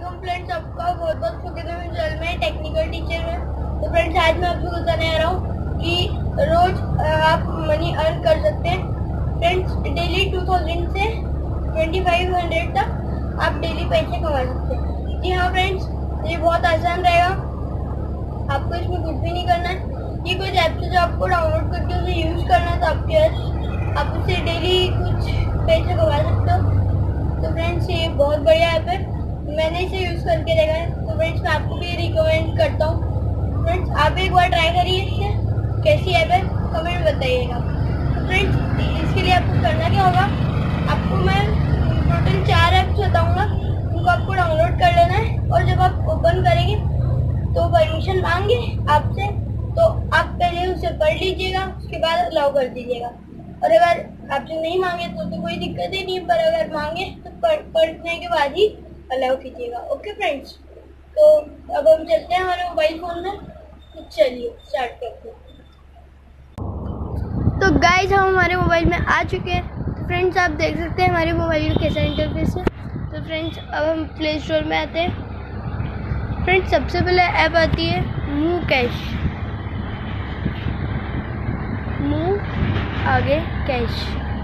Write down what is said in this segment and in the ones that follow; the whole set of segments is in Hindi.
वालेकुम फ्रेंड्स, आपका बहुत बहुत स्वागत है मेरे चैनल में टेक्निकल टीचर में। तो फ्रेंड्स, आज मैं आपको बताने आ रहा हूँ कि रोज आप मनी अर्न कर सकते हैं। फ्रेंड्स, डेली 2000 से 2500 तक आप डेली पैसे कमा सकते हैं। जी हाँ फ्रेंड्स, ये बहुत आसान रहेगा, आपको इसमें कुछ भी नहीं करना है। ये कुछ ऐप्स है जो आपको डाउनलोड करके उसे यूज करना है, तो आपके आप उससे डेली कुछ पैसे कमा सकते हो। तो फ्रेंड्स, ये बहुत बढ़िया ऐप है, मैंने इसे यूज़ करके देखा है। तो फ्रेंड्स, मैं आपको भी रिकमेंड करता हूँ। फ्रेंड्स, आप एक बार ट्राई करिए इससे, कैसी ऐप है कमेंट में बताइएगा। तो फ्रेंड्स, इसके लिए आपको करना क्या होगा, आपको मैं टोटल 4 ऐप्स बताऊँगा, उनको आपको डाउनलोड कर लेना है। और जब आप ओपन करेंगे तो परमिशन मांगे आपसे, तो आप पहले उसे पढ़ लीजिएगा, उसके बाद अलाउ कर दीजिएगा। और अगर आपसे नहीं मांगे तो कोई दिक्कत ही नहीं, पर अगर मांगे तो पढ़ने के बाद ही अलाउ कीजिएगा। ओके फ्रेंड्स, तो अब हम चलते हैं हमारे मोबाइल फोन में, तो चलिए स्टार्ट करते हैं। तो गाइस, हम हमारे मोबाइल में आ चुके हैं। तो फ्रेंड्स, आप देख सकते हैं हमारे मोबाइल का कैसा इंटरफेस है। तो फ्रेंड्स, अब हम प्ले स्टोर में आते हैं। फ्रेंड्स, सबसे पहले ऐप आती है मूव कैश, आगे कैश।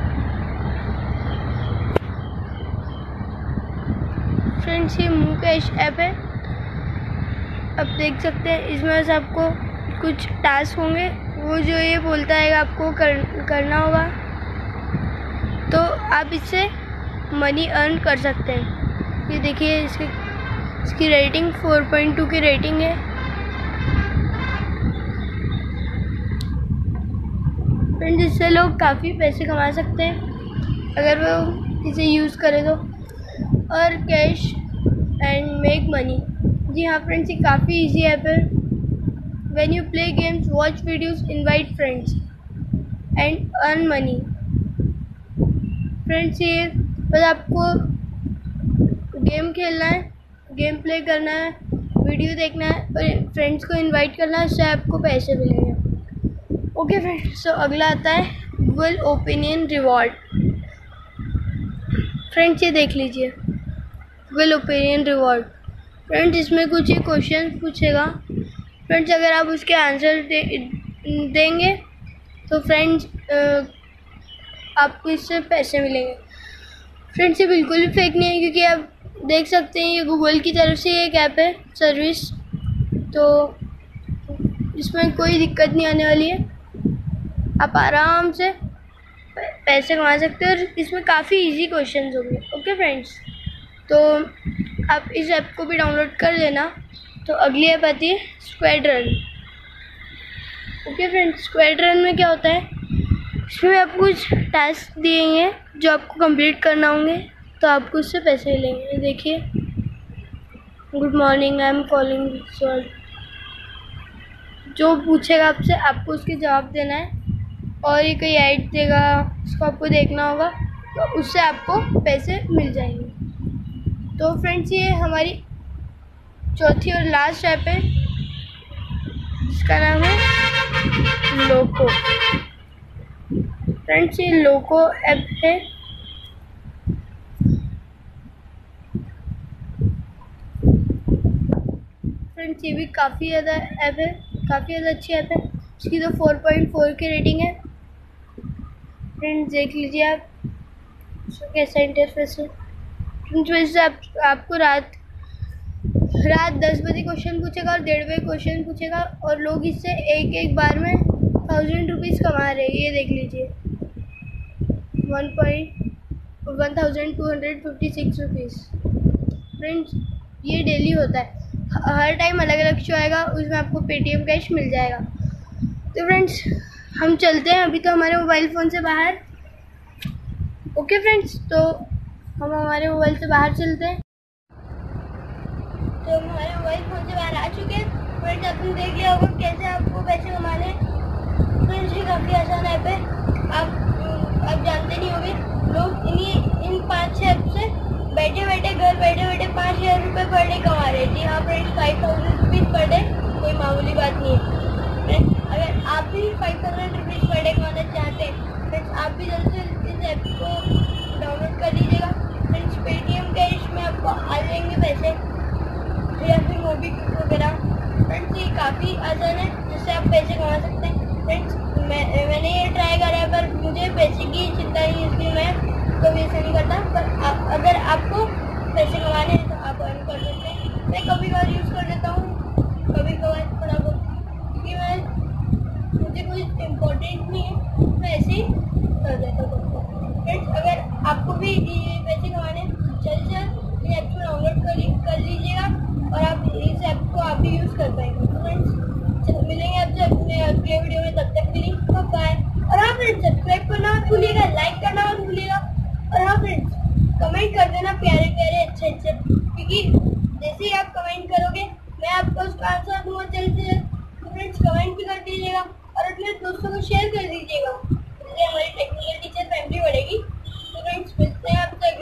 फ्रेंड्स, ये मूव कैश ऐप है। अब देख सकते हैं इसमें से आपको कुछ टास्क होंगे, वो जो ये बोलता है आपको करना होगा, तो आप इससे मनी अर्न कर सकते हैं। ये देखिए, इसकी रेटिंग 4.2 की रेटिंग है। फ्रेंड्स, इससे लोग काफ़ी पैसे कमा सकते हैं अगर वो इसे यूज़ करें तो। और कैश एंड मेक मनी, जी हाँ फ्रेंड्स, ये काफ़ी इजी ऐप है। When you play games, watch videos, invite friends and earn money. Friends, ये बस आपको गेम खेलना है, गेम प्ले करना है, वीडियो देखना है और फ्रेंड्स को इनवाइट करना है, उससे आपको पैसे मिलेंगे। ओके फ्रेंड्स, तो अगला आता है गूगल ओपिनियन रिवॉर्ड। फ्रेंड्स, ये देख लीजिए गूगल ओपिनियन रिवॉर्ड। फ्रेंड्स, इसमें कुछ ये क्वेश्चन पूछेगा। फ्रेंड्स, अगर आप उसके आंसर देंगे तो फ्रेंड्स आपको इससे पैसे मिलेंगे। फ्रेंड्स, ये बिल्कुल भी फेक नहीं है, क्योंकि आप देख सकते हैं ये गूगल की तरफ से एक ऐप है, सर्विस, तो इसमें कोई दिक्कत नहीं आने वाली है। आप आराम से पैसे कमा सकते हैं और इसमें काफ़ी इजी क्वेश्चंस होंगे। ओके फ्रेंड्स, तो आप इस ऐप को भी डाउनलोड कर लेना। तो अगली ऐप आती है Squad Run. Okay friends, Squad Run में क्या होता है, इसमें आपको कुछ टास्क दिए जो आपको कंप्लीट करना होंगे, तो आपको उससे पैसे मिलेंगे। देखिए, good morning, I am calling sir, जो पूछेगा आपसे आपको उसके जवाब देना है। और ये कोई ऐड देगा, उसको आपको देखना होगा, तो उससे आपको पैसे मिल जाएंगे। तो फ्रेंड्स, ये हमारी चौथी और लास्ट ऐप है, जिसका नाम है लोको। फ्रेंड्स, ये लोको ऐप है। फ्रेंड्स, ये भी काफ़ी ज़्यादा ऐप है, काफ़ी ज़्यादा अच्छी ऐप है। इसकी तो 4.4 की रेटिंग है। फ्रेंड्स, देख लीजिए आप इसका कैसा इंटरफेस है। फ्रेंड्स, वैसे आपको रात 10 बजे क्वेश्चन पूछेगा और 1:30 बजे क्वेश्चन पूछेगा, और लोग इससे एक बार में 1000 रुपीज़ कमा रहे हैं। ये देख लीजिए, 1256 रुपीज़। फ्रेंड्स, ये डेली होता है, हर टाइम अलग अलग शो आएगा, उसमें आपको पेटीएम कैश मिल जाएगा। तो फ्रेंड्स, हम चलते हैं अभी तो हमारे मोबाइल फ़ोन से बाहर। ओके फ्रेंड्स, तो हम हमारे मोबाइल से बाहर चलते हैं। तो हम हमारे मोबाइल फ़ोन से बाहर आ चुके हैं। फ्रेंड्स, आपने देख लिया होगा कैसे आपको पैसे कमाने। फ्रेंड्स, ये काफ़ी आसान ऐप है, आप जानते नहीं होंगे। लोग इन 5 ऐप से बैठे बैठे 5,000 रुपये पर डे कमा रहे हैं। जी हाँ फ्रेंड्स, 5,000 रुपीज़ पर डे कोई मामूली बात नहीं है। फ्रेंड्स, अगर आप भी 5,000 रुपीज़ पर डे कमाना चाहते हैं, फ्रेंड्स आप भी जल्द से जल्द इस ऐप को डाउनलोड कर लीजिएगा। फ्रेंड्स, पेटीएम कैश में आपको आ जाएंगे पैसे। या फिर मूवी क्लिप वगैरह। फ्रेंड्स ये काफ़ी आसान है जिससे आप पैसे कमा सकते हैं। फ्रेंड्स मैंने ये ट्राई करा है पर मुझे पैसे की चिंता नहीं, इसलिए मैं कभी ऐसा नहीं करता। पर अगर आपको पैसे कमाने हैं तो आप अर्न कर सकते हैं। मैं कभी कभार यूज़ कर लेता हूँ, कभी कभार थोड़ा बहुत, क्योंकि मुझे कोई इम्पोर्टेंट नहीं है, मैं ऐसे ही कर देता हूँ। फ्रेंड्स अगर आपको भी ये पैसे कमाने जल्द से जल्द ये ऐप को डाउनलोड कर लीजिएगा और आप इस ऐप को आप भी यूज़ कर पाएंगे। तो फ्रेंड्स मिलेंगे आपसे अपने अगले वीडियो में, तब तक के लिए बाय। और हाँ फ्रेंड्स, सब्सक्राइब करना मत भूलिएगा, लाइक करना मत भूलिएगा, और हाँ फ्रेंड्स कमेंट कर देना प्यारे प्यारे अच्छे अच्छे, क्योंकि जैसे ही आप कमेंट करोगे मैं आपको उसका आंसर दूंगा जल्द से जल्द। तो फ्रेंड्स कमेंट भी कर दीजिएगा और अपने दोस्तों को शेयर कर दीजिएगा, जिससे हमारी टेक्निकल टीचर फैमिली बढ़ेगी। तो फ्रेंड्स मिलते हैं आप तक